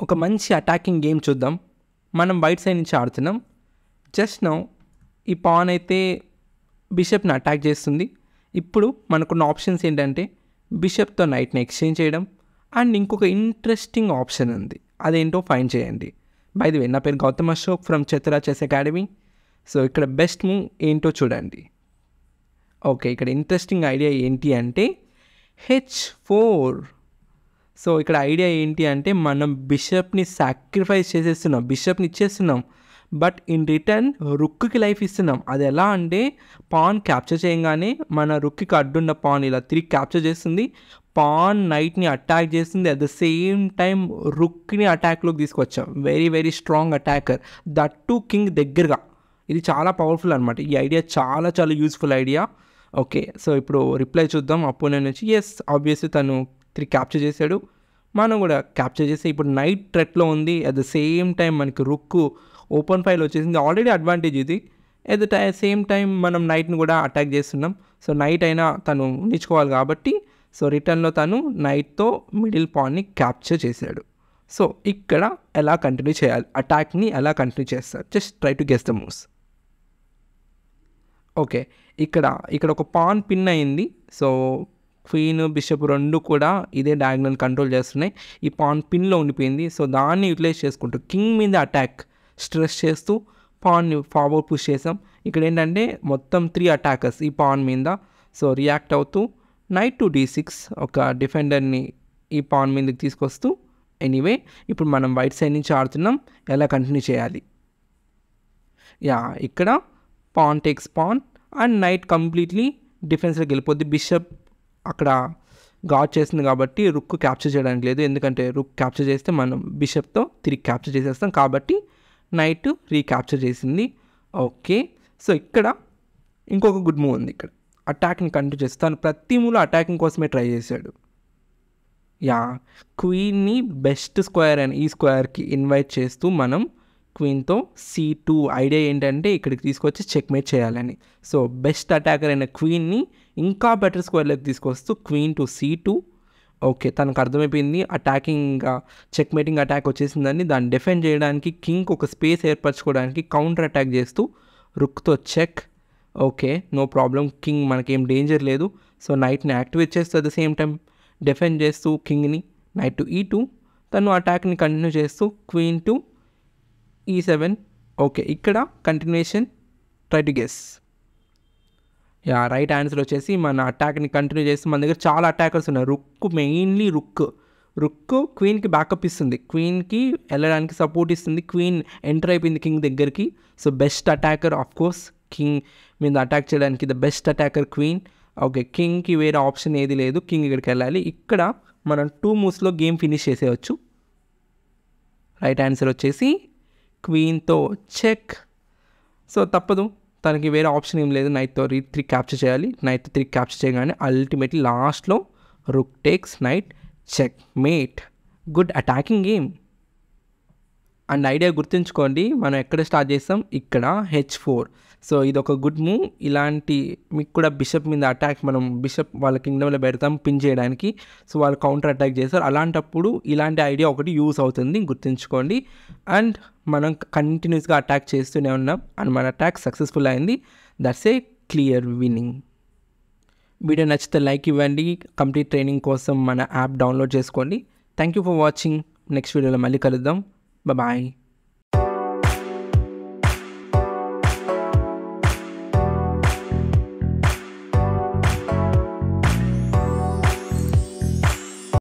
ఒక మంచి attacking game చూద్దాం. మనం వైట్ సైడ్ నుంచి ఆడుతున్నాం. జస్ట్ నౌ ఈ పాన్ అయితే బిషప్ని అటాక్ చేస్తుంది. ఇప్పుడు మనకున్న ఆప్షన్స్ ఏంటంటే బిషప్తో నైట్ని ఎక్స్చేంజ్ చేయడం అండ్ ఇంకొక ఇంట్రెస్టింగ్ ఆప్షన్ ఉంది. అదేంటో ఫైండ్ చేయండి. బై ది వే, నా పేరు Gautam Ashok from chess academy. So ఇక్కడ బెస్ట్ మూవ్ ఏంటో చూడండి. ఓకే, ఇక్కడ ఇంట్రెస్టింగ్ ఐడియా ఏంటి అంటే H4. సో ఇక్కడ ఐడియా ఏంటి అంటే మనం బిషప్ని సాక్రిఫైస్ చేసేస్తున్నాం, బిషప్ని ఇచ్చేస్తున్నాం, బట్ ఇన్ రిటర్న్ రుక్కి లైఫ్ ఇస్తున్నాం. అది ఎలా అంటే పాన్ క్యాప్చర్ చేయగానే మన రుక్కి అడ్డున్న పాన్ ఇలా తిరిగి క్యాప్చర్ చేస్తుంది, పాన్ నైట్ని అటాక్ చేస్తుంది, అట్ ద సేమ్ టైం రుక్ని అటాక్లోకి తీసుకొచ్చాం. Very very strong attacker, that too king దగ్గరగా. ఇది చాలా పవర్ఫుల్ అనమాట. ఈ ఐడియా చాలా చాలా యూస్ఫుల్ ఐడియా. ఓకే, సో ఇప్పుడు రిప్లై చూద్దాం. అపోనెంట్ నుంచి ఎస్ ఆబ్వియస్లీ తను తిరిగి క్యాప్చర్ చేశాడు, మనం కూడా క్యాప్చర్ చేసి ఇప్పుడు నైట్ థ్రెట్లో ఉంది. అట్ ద సేమ్ టైం మనకి రుక్ ఓపెన్ ఫైల్ వచ్చేసింది. ఆల్రెడీ అడ్వాంటేజ్ ఇది. అట్ ద సేమ్ టైం మనం నైట్ని కూడా అటాక్ చేస్తున్నాం. సో నైట్ అయినా తను ఉంచుకోవాలి కాబట్టి సో రిటర్న్లో తను నైట్తో మిడిల్ పాన్ని క్యాప్చర్ చేశాడు. సో ఇక్కడ ఎలా కంటిన్యూ చేయాలి, అటాక్ని ఎలా కంటిన్యూ చేస్తారు, just try to guess the moves. Okay, ఇక్కడ ఒక పాన్ పిన్ అయింది. సో క్వీన్ బిషప్ రెండు కూడా ఇదే డయాగ్నల్ కంట్రోల్ చేస్తున్నాయి. ఈ పాన్ పిన్లో ఉండిపోయింది. సో దాన్ని యూటిలైజ్ చేసుకుంటూ కింగ్ మీద అటాక్ స్ట్రెస్ చేస్తూ పాన్ని ఫార్వర్డ్ పుష్ చేసాం. ఇక్కడ ఏంటంటే మొత్తం 3 అటాకర్స్ ఈ పాన్ మీద. సో రియాక్ట్ అవుతూ నైట్ టు D6 ఒక డిఫెండర్ని ఈ పాన్ మీదకి తీసుకొస్తూ. ఎనీవే, ఇప్పుడు మనం వైట్ సైడ్ నుంచి ఆడుతున్నాం, ఎలా కంటిన్యూ చేయాలి. ఇక్కడ pawn takes pawn and knight completely డిఫెన్స్లోకి వెళ్ళిపోద్ది. బిషప్ అక్కడ గాడ్ చేస్తుంది కాబట్టి రుక్ క్యాప్చర్ చేయడానికి లేదు, ఎందుకంటే రుక్ క్యాప్చర్ చేస్తే మనం బిషప్తో తిరిగి క్యాప్చర్ చేసేస్తాం కాబట్టి నైట్ రీక్యాప్చర్ చేసింది. ఓకే, సో ఇక్కడ ఇంకొక గుడ్ మూవ్ ఉంది. ఇక్కడ అటాక్ని కంటిన్యూ చేస్తాను, ప్రతి మూవ్లో అటాకింగ్ కోసమే ట్రై చేశాడు. క్వీన్ని బెస్ట్ స్క్వేర్ అని ఈ స్క్వేర్కి ఇన్వైట్ చేస్తూ మనం క్వీన్తో C2. ఐడియా ఏంటంటే ఇక్కడికి తీసుకొచ్చి చెక్మేట్ చేయాలని. సో బెస్ట్ అటాకర్ అయిన క్వీన్ని ఇంకా బెటర్ స్క్వేర్లోకి తీసుకొస్తూ క్వీన్ టు C2. ఓకే, తనకు అర్థమైపోయింది అటాకింగ్ చెక్మేటింగ్ అటాక్ వచ్చేసిందని. దాన్ని డిఫెండ్ చేయడానికి కింగ్ ఒక స్పేస్ ఏర్పరచుకోవడానికి కౌంటర్ అటాక్ చేస్తూ రుక్తో check. Okay, no problem, king మనకేం డేంజర్ లేదు. సో నైట్ని యాక్టివేట్ చేస్తూ at the same time defend చేస్తూ కింగ్ని నైట్ టు E2. తను అటాక్ని కంటిన్యూ చేస్తూ క్వీన్ టు E7. ఓకే, ఇక్కడ continuation, try to guess. Right answer వచ్చేసి మన అటాక్ని కంటిన్యూ చేసి మన దగ్గర చాలా అటాకర్స్ ఉన్నాయి. మెయిన్లీ రుక్ క్వీన్కి బ్యాకప్ ఇస్తుంది, క్వీన్కి వెళ్ళడానికి సపోర్ట్ ఇస్తుంది. క్వీన్ ఎంటర్ అయిపోయింది కింగ్ దగ్గరికి. So best attacker of course, king మీద అటాక్ చేయడానికి the best attacker queen. Okay, కింగ్కి వేరే ఆప్షన్ ఏది లేదు, కింగ్ ఇక్కడికి వెళ్ళాలి. ఇక్కడ మనం 2 మూవ్స్లో గేమ్ ఫినిష్ చేసేయచ్చు. రైట్ ఆన్సర్ వచ్చేసి క్వీన్తో చెక్. సో తప్పదు, తనకి వేరే ఆప్షన్ ఏం లేదు, నైట్తో తిరిగి క్యాప్చర్ చేయాలి. నైట్ తిరిగి క్యాప్చర్ చేయగానే అల్టిమేట్లీ లాస్ట్లో rook takes knight checkmate. Good attacking game. And idea గుర్తుంచుకోండి, మనం ఎక్కడ స్టార్ట్ చేస్తాం, ఇక్కడ H4. సో ఇది ఒక గుడ్ మూవ్. ఇలాంటి మీకు కూడా బిషప్ మీద అటాక్, మనం బిషప్ వాళ్ళ కింగ్డమ్లో పెడతాం పిన్ చేయడానికి. సో వాళ్ళు కౌంటర్ అటాక్ చేస్తారు. అలాంటప్పుడు ఇలాంటి ఐడియా ఒకటి యూస్ అవుతుంది, గుర్తుంచుకోండి. అండ్ మనం కంటిన్యూస్గా అటాక్ చేస్తూనే ఉన్నాం అండ్ మన అటాక్ సక్సెస్ఫుల్ అయింది. That's a clear winning. Video నచ్చితే లైక్ ఇవ్వండి. కంప్లీట్ ట్రైనింగ్ కోసం మన యాప్ డౌన్లోడ్ చేసుకోండి. Thank you for watching. Next వీడియోలో మళ్ళీ కలుద్దాం. Bye-bye.